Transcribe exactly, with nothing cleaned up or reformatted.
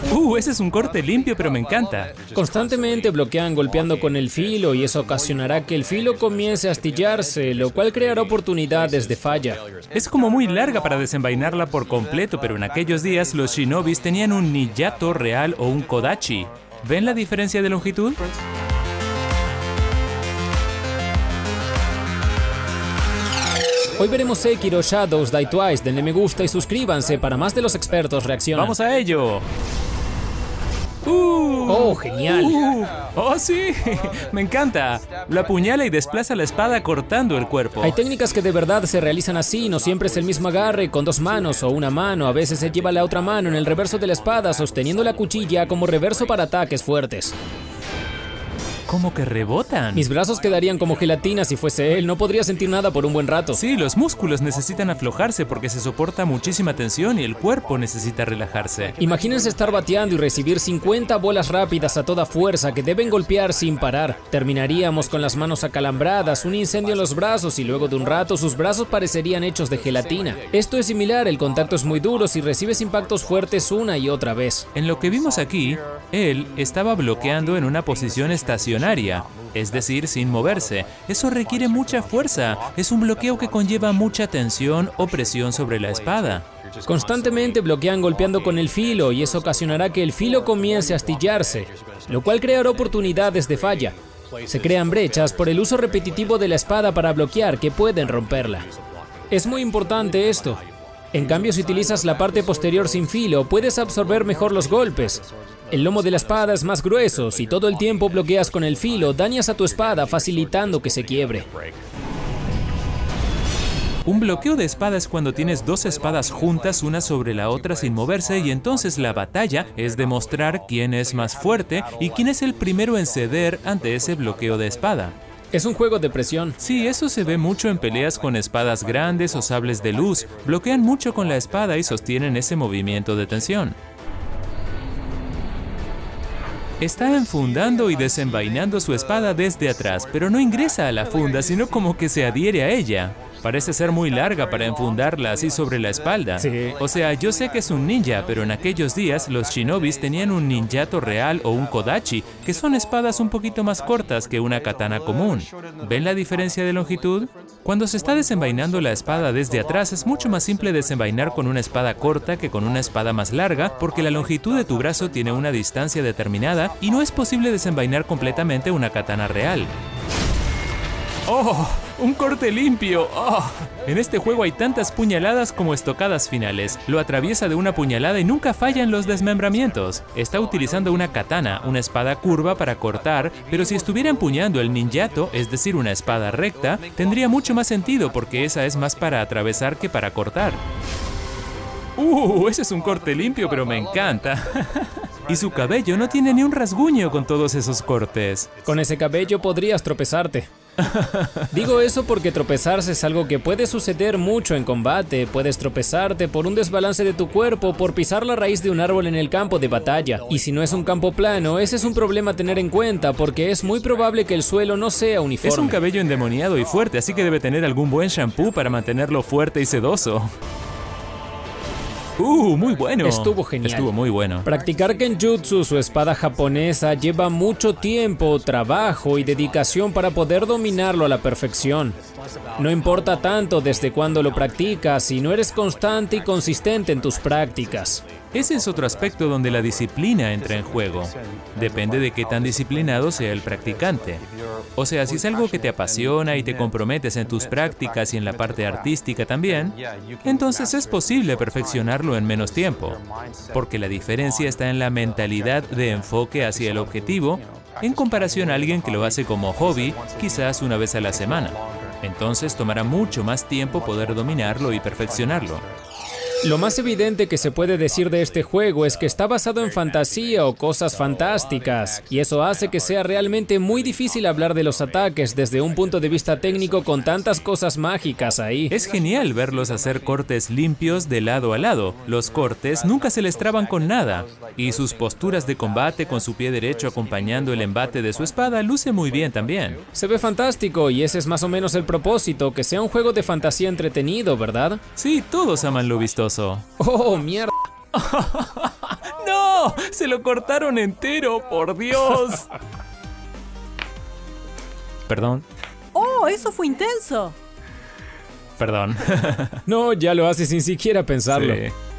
Uh, ese es un corte limpio, pero me encanta. Constantemente bloquean golpeando con el filo y eso ocasionará que el filo comience a astillarse, lo cual creará oportunidades de falla. Es como muy larga para desenvainarla por completo, pero en aquellos días los shinobis tenían un ninjato real o un kodachi. ¿Ven la diferencia de longitud? Hoy veremos Sekiro Shadows Die Twice. Denle me gusta y suscríbanse para más de los expertos reaccionan. ¡Vamos a ello! Uh, ¡Oh, genial! Uh, ¡Oh, sí! ¡Me encanta! Lo apuñala y desplaza la espada cortando el cuerpo. Hay técnicas que de verdad se realizan así, no siempre es el mismo agarre con dos manos o una mano. A veces se lleva la otra mano en el reverso de la espada, sosteniendo la cuchilla como reverso para ataques fuertes. ¿Cómo que rebotan? Mis brazos quedarían como gelatina si fuese él, no podría sentir nada por un buen rato. Sí, los músculos necesitan aflojarse porque se soporta muchísima tensión y el cuerpo necesita relajarse. Imagínense estar bateando y recibir cincuenta bolas rápidas a toda fuerza que deben golpear sin parar. Terminaríamos con las manos acalambradas, un incendio en los brazos y luego de un rato sus brazos parecerían hechos de gelatina. Esto es similar, el contacto es muy duro si recibes impactos fuertes una y otra vez. En lo que vimos aquí, él estaba bloqueando en una posición estacionaria. Es decir, sin moverse. Eso requiere mucha fuerza. Es un bloqueo que conlleva mucha tensión o presión sobre la espada. Constantemente bloquean golpeando con el filo y eso ocasionará que el filo comience a astillarse, lo cual creará oportunidades de falla. Se crean brechas por el uso repetitivo de la espada para bloquear que pueden romperla. Es muy importante esto. En cambio, si utilizas la parte posterior sin filo, puedes absorber mejor los golpes. El lomo de la espada es más grueso. Si todo el tiempo bloqueas con el filo, dañas a tu espada, facilitando que se quiebre. Un bloqueo de espada es cuando tienes dos espadas juntas una sobre la otra sin moverse y entonces la batalla es demostrar quién es más fuerte y quién es el primero en ceder ante ese bloqueo de espada. Es un juego de presión. Sí, eso se ve mucho en peleas con espadas grandes o sables de luz. Bloquean mucho con la espada y sostienen ese movimiento de tensión. Está enfundando y desenvainando su espada desde atrás, pero no ingresa a la funda, sino como que se adhiere a ella. Parece ser muy larga para enfundarla así sobre la espalda. Sí. O sea, yo sé que es un ninja, pero en aquellos días los shinobis tenían un ninjato real o un kodachi, que son espadas un poquito más cortas que una katana común. ¿Ven la diferencia de longitud? Cuando se está desenvainando la espada desde atrás, es mucho más simple desenvainar con una espada corta que con una espada más larga, porque la longitud de tu brazo tiene una distancia determinada y no es posible desenvainar completamente una katana real. ¡Oh! ¡Un corte limpio! ¡Oh! En este juego hay tantas puñaladas como estocadas finales. Lo atraviesa de una puñalada y nunca falla en los desmembramientos. Está utilizando una katana, una espada curva para cortar, pero si estuviera empuñando el ninjato, es decir, una espada recta, tendría mucho más sentido porque esa es más para atravesar que para cortar. ¡Uh! Ese es un corte limpio, pero me encanta. Y su cabello no tiene ni un rasguño con todos esos cortes. Con ese cabello podrías tropezarte. Digo eso porque tropezarse es algo que puede suceder mucho en combate. Puedes tropezarte por un desbalance de tu cuerpo, por pisar la raíz de un árbol en el campo de batalla. Y si no es un campo plano, ese es un problema a tener en cuenta porque es muy probable que el suelo no sea uniforme. Es un cabello endemoniado y fuerte, así que debe tener algún buen shampoo para mantenerlo fuerte y sedoso. ¡Uh! Muy bueno. Estuvo genial. Estuvo muy bueno. Practicar Kenjutsu, su espada japonesa, lleva mucho tiempo, trabajo y dedicación para poder dominarlo a la perfección. No importa tanto desde cuándo lo practicas, si no eres constante y consistente en tus prácticas. Ese es otro aspecto donde la disciplina entra en juego. Depende de qué tan disciplinado sea el practicante. O sea, si es algo que te apasiona y te comprometes en tus prácticas y en la parte artística también, entonces es posible perfeccionarlo en menos tiempo. Porque la diferencia está en la mentalidad de enfoque hacia el objetivo en comparación a alguien que lo hace como hobby, quizás una vez a la semana. Entonces tomará mucho más tiempo poder dominarlo y perfeccionarlo. Lo más evidente que se puede decir de este juego es que está basado en fantasía o cosas fantásticas, y eso hace que sea realmente muy difícil hablar de los ataques desde un punto de vista técnico con tantas cosas mágicas ahí. Es genial verlos hacer cortes limpios de lado a lado. Los cortes nunca se les traban con nada, y sus posturas de combate con su pie derecho acompañando el embate de su espada luce muy bien también. Se ve fantástico y ese es más o menos el propósito, que sea un juego de fantasía entretenido, ¿verdad? Sí, todos aman lo vistoso. ¡Oh, mierda! ¡No! ¡Se lo cortaron entero, por Dios. Perdón. ¡Oh, eso fue intenso! Perdón. No, ya lo hace sin siquiera pensarlo. Sí.